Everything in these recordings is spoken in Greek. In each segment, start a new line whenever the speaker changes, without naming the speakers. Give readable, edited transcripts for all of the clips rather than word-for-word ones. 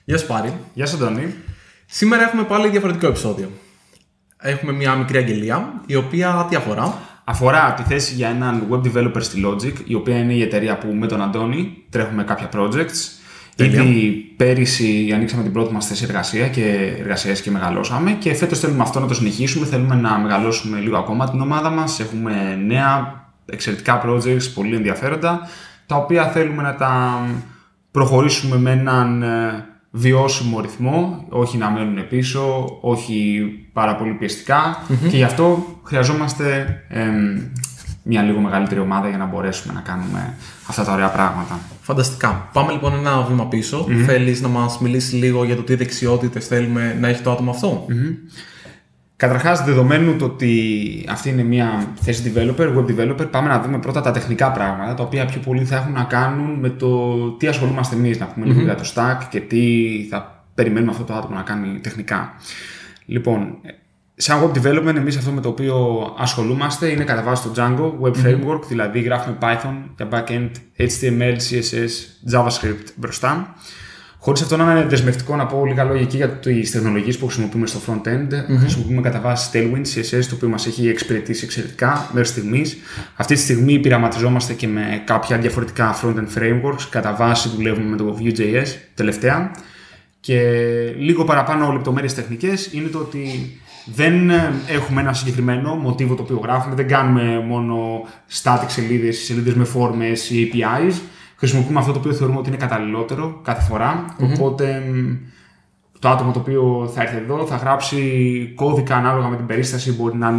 Γεια σου Πάρη.
Γεια σου Αντώνη.
Σήμερα έχουμε πάλι διαφορετικό επεισόδιο. Έχουμε μια μικρή αγγελία, η οποία τι αφορά?
Αφορά τη θέση για έναν web developer στη Logic, η οποία είναι η εταιρεία που με τον Αντώνη τρέχουμε κάποια projects.
Τέλεια.
Ήδη πέρυσι ανοίξαμε την πρώτη μας θέση εργασίας και μεγαλώσαμε και φέτος θέλουμε αυτό να το συνεχίσουμε. Θέλουμε να μεγαλώσουμε λίγο ακόμα την ομάδα μας. Έχουμε νέα εξαιρετικά projects, πολύ ενδιαφέροντα, τα οποία θέλουμε να τα προχωρήσουμε με έναν βιώσιμο ρυθμό, όχι να μένουν πίσω, όχι πάρα πολύ πιεστικά και γι' αυτό χρειαζόμαστε μια λίγο μεγαλύτερη ομάδα για να μπορέσουμε να κάνουμε αυτά τα ωραία πράγματα.
Φανταστικά. Πάμε λοιπόν ένα βήμα πίσω. Θέλεις να μας μιλήσεις λίγο για το τι δεξιότητες θέλουμε να έχει το άτομο αυτό?
Καταρχάς, δεδομένου το ότι αυτή είναι μια θέση developer, web developer, πάμε να δούμε πρώτα τα τεχνικά πράγματα, τα οποία πιο πολύ θα έχουν να κάνουν με το τι ασχολούμαστε εμείς, να πούμε λίγο για το stack και τι θα περιμένουμε αυτό το άτομο να κάνει τεχνικά. Λοιπόν, σαν web development, εμείς αυτό με το οποίο ασχολούμαστε είναι κατά βάση το Django Web Framework, δηλαδή γράφουμε Python για backend, HTML, CSS, JavaScript μπροστά. Χωρίς αυτό να είναι δεσμευτικό, να πω λίγα λόγια εκεί για τις τεχνολογίες που χρησιμοποιούμε στο front-end. Χρησιμοποιούμε κατά βάση Tailwind, CSS, το οποίο μας έχει εξυπηρετήσει εξαιρετικά μέχρι στιγμής. Αυτή τη στιγμή πειραματιζόμαστε και με κάποια διαφορετικά front-end frameworks. Κατά βάση δουλεύουμε με το Vue.js τελευταία. Και λίγο παραπάνω λεπτομέρειες τεχνικές είναι το ότι δεν έχουμε ένα συγκεκριμένο μοτίβο το οποίο γράφουμε. Δεν κάνουμε μόνο static σελίδες με φόρμες ή APIs. Χρησιμοποιούμε αυτό το οποίο θεωρούμε ότι είναι καταλληλότερο κάθε φορά. Οπότε το άτομο το οποίο θα έρθει εδώ θα γράψει κώδικα ανάλογα με την περίσταση. Μπορεί να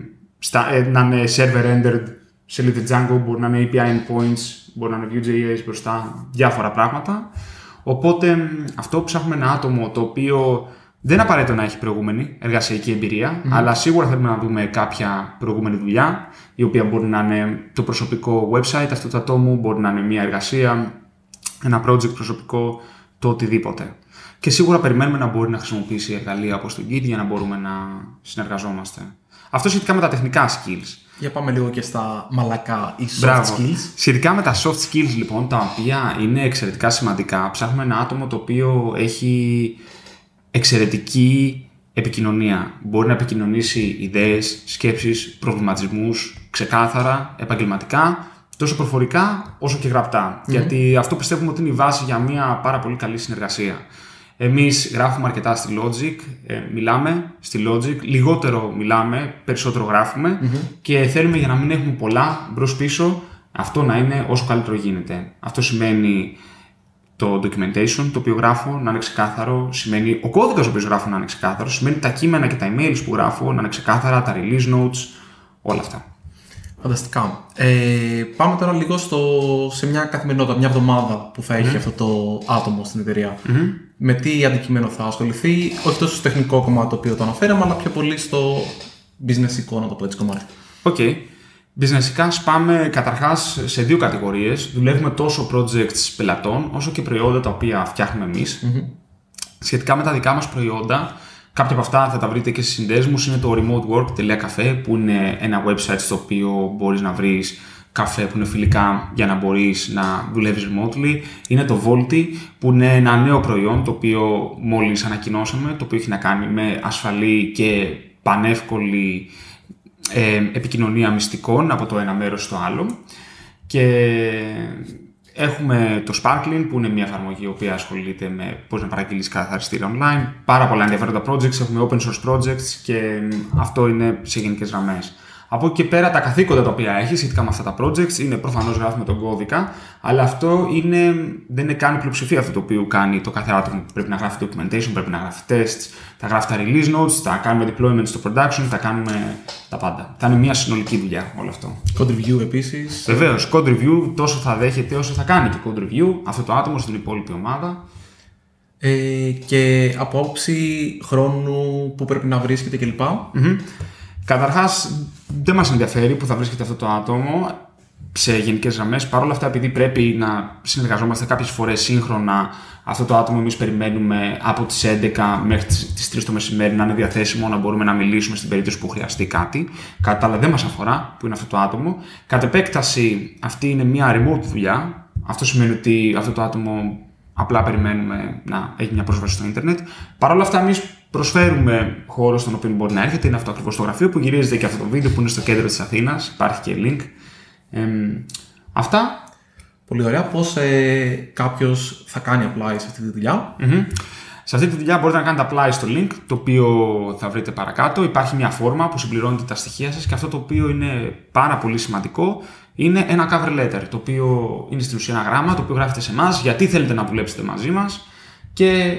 είναι server-rendered σελίδες Django, μπορεί να είναι API endpoints, μπορεί να είναι Vue.js μπροστά, διάφορα πράγματα. Οπότε αυτό που ψάχνουμε ένα άτομο το οποίο δεν απαραίτητο να έχει προηγούμενη εργασιακή εμπειρία, αλλά σίγουρα θέλουμε να δούμε κάποια προηγούμενη δουλειά, η οποία μπορεί να είναι το προσωπικό website αυτού του ατόμου, μπορεί να είναι μια εργασία, ένα project προσωπικό, το οτιδήποτε. Και σίγουρα περιμένουμε να μπορεί να χρησιμοποιήσει εργαλεία όπως το Git για να μπορούμε να συνεργαζόμαστε. Αυτό σχετικά με τα τεχνικά skills.
Για πάμε λίγο και στα μαλακά ή soft skills.
Σχετικά με τα soft skills λοιπόν, τα οποία είναι εξαιρετικά σημαντικά, ψάχνουμε ένα άτομο το οποίο έχει εξαιρετική επικοινωνία. Μπορεί να επικοινωνήσει ιδέες, σκέψεις, προβληματισμούς ξεκάθαρα, επαγγελματικά, τόσο προφορικά όσο και γραπτά. Γιατί αυτό πιστεύουμε ότι είναι η βάση για μια πάρα πολύ καλή συνεργασία. Εμείς γράφουμε αρκετά στη Logic, μιλάμε στη Logic, λιγότερο μιλάμε, περισσότερο γράφουμε και θέλουμε για να μην έχουμε πολλά μπρος-πίσω, αυτό να είναι όσο καλύτερο γίνεται. Αυτό σημαίνει το documentation το οποίο γράφω να είναι ξεκάθαρο, σημαίνει ο κώδικας ο οποίος γράφω να είναι ξεκάθαρο, σημαίνει τα κείμενα και τα emails που γράφω να είναι ξεκάθαρα, τα release notes, όλα αυτά.
Φανταστικά. Πάμε τώρα λίγο σε μια καθημερινότητα, μια εβδομάδα που θα έχει αυτό το άτομο στην εταιρεία. Με τι αντικείμενο θα ασχοληθεί, όχι τόσο στο τεχνικό κομμάτι το οποίο το αναφέραμε, αλλά πιο πολύ στο business εικόνα, το πω έτσι κομμάτι.
Okay. Businessικά σπάμε καταρχάς σε δύο κατηγορίες. Δουλεύουμε τόσο projects πελατών, όσο και προϊόντα τα οποία φτιάχνουμε εμείς. Σχετικά με τα δικά μας προϊόντα, κάποια από αυτά θα τα βρείτε και στις συνδέσμους. Είναι το remotework.cafe, που είναι ένα website στο οποίο μπορείς να βρεις καφέ που είναι φιλικά για να μπορείς να δουλεύεις remotely. Είναι το Volti, που είναι ένα νέο προϊόν το οποίο μόλις ανακοινώσαμε, το οποίο έχει να κάνει με ασφαλή και πανεύκολη επικοινωνία μυστικών από το ένα μέρος στο άλλο. Και έχουμε το Sparkling, που είναι μια εφαρμογή η οποία ασχολείται με πώς να παραγγείλεις καθαριστήρια online. Πάρα πολλά ενδιαφέροντα projects, έχουμε open source projects και αυτό είναι σε γενικές γραμμές. Από εκεί και πέρα τα καθήκοντα τα οποία έχει σχετικά με αυτά τα projects είναι προφανώς γράφουμε τον κώδικα, αλλά αυτό δεν είναι καν πλειοψηφία αυτό το οποίο κάνει το κάθε άτομο. Πρέπει να γράφει documentation, πρέπει να γράφει tests, θα γράφει τα release notes, θα κάνουμε deployment στο production, θα κάνουμε τα πάντα. Θα είναι μια συνολική δουλειά όλο αυτό.
Code review επίσης.
Βεβαίως, code review τόσο θα δέχεται όσο θα κάνει και code review αυτό το άτομο στην υπόλοιπη ομάδα.
Και από άποψη χρόνου που πρέπει να βρίσκεται κλπ.
Καταρχάς, δεν μας ενδιαφέρει που θα βρίσκεται αυτό το άτομο σε γενικές γραμμές. Παρ' όλα αυτά, επειδή πρέπει να συνεργαζόμαστε κάποιες φορές σύγχρονα, αυτό το άτομο εμείς περιμένουμε από τις 11 μέχρι τις 3 το μεσημέρι να είναι διαθέσιμο, να μπορούμε να μιλήσουμε στην περίπτωση που χρειαστεί κάτι. Κατά άλλα, δεν μας αφορά που είναι αυτό το άτομο. Κατ' επέκταση, αυτή είναι μια remote δουλειά. Αυτό σημαίνει ότι αυτό το άτομο απλά περιμένουμε να έχει μια πρόσβαση στο ίντερνετ. Παρ' όλα αυτά, εμείς προσφέρουμε χώρο στον οποίο μπορεί να έρχεται. Είναι αυτό ακριβώς το γραφείο που γυρίζεται και αυτό το βίντεο που είναι στο κέντρο της Αθήνας. Υπάρχει και link. Αυτά.
Πολύ ωραία. Πώς κάποιος θα κάνει apply σε αυτή τη δουλειά?
Σε αυτή τη δουλειά μπορείτε να κάνετε apply στο link, το οποίο θα βρείτε παρακάτω. Υπάρχει μια φόρμα που συμπληρώνετε τα στοιχεία σας και αυτό το οποίο είναι πάρα πολύ σημαντικό είναι ένα cover letter, το οποίο είναι στην ουσία ένα γράμμα, το οποίο γράφετε σε εμάς, γιατί θέλετε να δουλέψετε μαζί μας και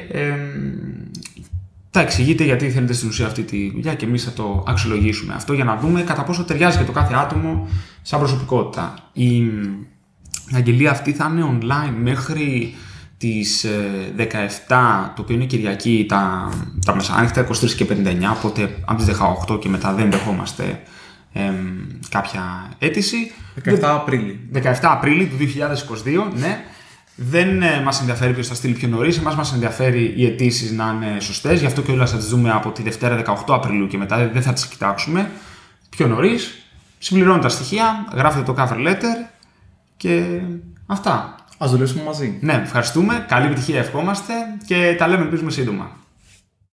θα εξηγείτε γιατί θέλετε στην ουσία αυτή τη δουλειά και εμείς θα το αξιολογήσουμε αυτό για να δούμε κατά πόσο ταιριάζει και το κάθε άτομο σαν προσωπικότητα. Η αγγελία αυτή θα είναι online μέχρι τις 17, το οποίο είναι Κυριακή, τα μεσάνυχτα, 23 και 59, οπότε από τις 18 και μετά δεν δεχόμαστε κάποια αίτηση.
17 Απρίλη.
17 Απρίλη του 2022, ναι. Δεν μας ενδιαφέρει ποιος θα στείλει πιο νωρίς, εμάς μας ενδιαφέρει οι αιτήσεις να είναι σωστές, γι' αυτό και όλα θα τις δούμε από τη Δευτέρα 18 Απριλίου και μετά δεν θα τις κοιτάξουμε πιο νωρίς. Συμπληρώνετε τα στοιχεία, γράφετε το cover letter και αυτά.
Ας δουλέψουμε μαζί.
Ναι, ευχαριστούμε. Καλή επιτυχία ευχόμαστε και τα λέμε ελπίζουμε σύντομα.